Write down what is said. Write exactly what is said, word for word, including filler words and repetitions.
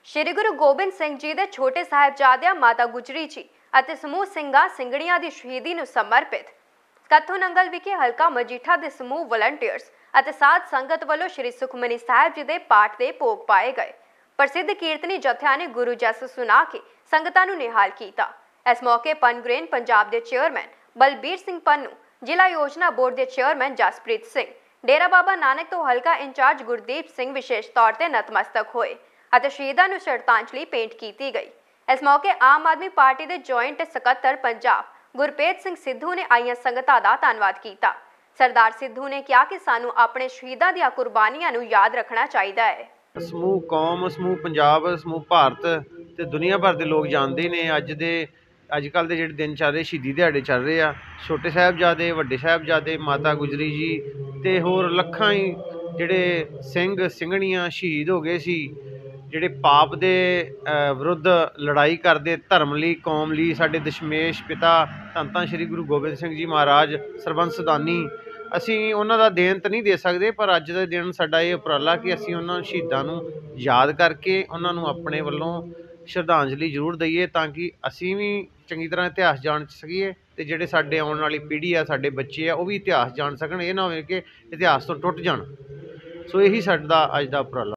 श्री गुरु गोबिंद सिंह जी के छोटे साहिबजादियां माता गुजरी जी ਅਤੇ ਸਮੂਹ ਸਿੰਘਾਂ ਸਿੰਘਣੀਆਂ ਦੀ ਸ਼ਹੀਦੀ ਨੂੰ ਸਮਰਪਿਤ ਕੱਥੂ ਨੰਗਲ ਵਿਖੇ ਹਲਕਾ ਮਜੀਠਾ ਦੇ ਸਮੂਹ ਵਲੰਟੀਅਰਸ ਅਤੇ ਸਾਧ ਸੰਗਤ ਵੱਲੋਂ श्री सुखमनी साहिब जी ਦੇ ਪਾਠ ਦੇ ਭੋਗ ਪਾਏ ਗਏ। ਪ੍ਰਸਿੱਧ ਕੀਰਤਨੀ ਜਥਿਆਂ ਨੇ ਗੁਰੂ ਜਸ ਸੁਣਾ ਕੇ ਸੰਗਤਾਂ ਨੂੰ ਨਿਹਾਲ ਕੀਤਾ। ਇਸ ਮੌਕੇ ਪਨਗ੍ਰੇਨ ਪੰਜਾਬ ਦੇ ਚੇਅਰਮੈਨ ਬਲਬੀਰ ਸਿੰਘ ਪੰਨੂ, ਜ਼ਿਲ੍ਹਾ ਯੋਜਨਾ ਬੋਰਡ ਦੇ ਚੇਅਰਮੈਨ ਜਸਪ੍ਰੀਤ ਸਿੰਘ, डेरा बाबा नानक तो हल्का इंचार्ज गुरदीप सिंह विशेष तौर पर नतमस्तक होए और शहीदों को श्रद्धांजलि भेंट की गई। इस मौके आम आदमी पार्टी के जॉइंट सकत्तर पंजाब गुरप्रीत सिंह सिद्धू ने आईयां संगतां दा धन्नवाद किया। सरदार सिद्धू ने कहा कि सानू अपने शहीदों दी कुर्बानियां नू याद रखना चाहिए है। समूह कौम, समूह पंजाब, समूह भारत ते दुनिया भर के लोग जानते हैं अज दे अजकल के जोड़े दिन चल रहे शहीदी दिहाड़े चल रहे आ। छोटे साहिबजादे, वड्डे साहिबजादे, माता गुजरी जी ते होर लखां ही जिहड़े सिंह ਸਿੰਘਣੀਆਂ शहीद हो गए सी, ਜਿਹੜੇ पाप के विरुद्ध लड़ाई करते धर्म ਲਈ, कौम ਲਈ। ਸਾਡੇ ਦਸ਼ਮੇਸ਼ पिता ਧੰਨ ਧੰਨ श्री गुरु गोबिंद सिंह जी महाराज ਸਰਬੰਸ ਦਾਨੀ, ਅਸੀਂ ਉਹਨਾਂ ਦਾ ਦੇਣ ਤਾਂ ਨਹੀਂ ਦੇ ਸਕਦੇ, ਪਰ ਅੱਜ ਦੇ ਦਿਨ ਸਾਡਾ ਇਹ ਉਪਰਾਲਾ ਕਿ ਅਸੀਂ ਉਹਨਾਂ ਸ਼ਹੀਦਾਂ ਨੂੰ ਯਾਦ ਕਰਕੇ ਉਹਨਾਂ ਨੂੰ ਆਪਣੇ ਵੱਲੋਂ ਸ਼ਰਧਾਂਜਲੀ ਜ਼ਰੂਰ ਦਈਏ, ਤਾਂ ਕਿ ਅਸੀਂ ਵੀ ਚੰਗੀ ਤਰ੍ਹਾਂ ਇਤਿਹਾਸ ਜਾਣ ਸਕੀਏ ਤੇ ਜਿਹੜੇ ਸਾਡੇ ਆਉਣ ਵਾਲੀ ਪੀੜ੍ਹੀ ਆ, ਸਾਡੇ ਬੱਚੇ ਆ, ਉਹ ਵੀ ਇਤਿਹਾਸ ਜਾਣ ਸਕਣ। ਇਹ ਨਾ ਹੋਵੇ ਕਿ ਇਤਿਹਾਸ ਤੋਂ ਟੁੱਟ ਜਾਣ। ਸੋ ਇਹੀ ਸਾਡਾ ਅੱਜ ਦਾ ਉਪਰਾਲਾ।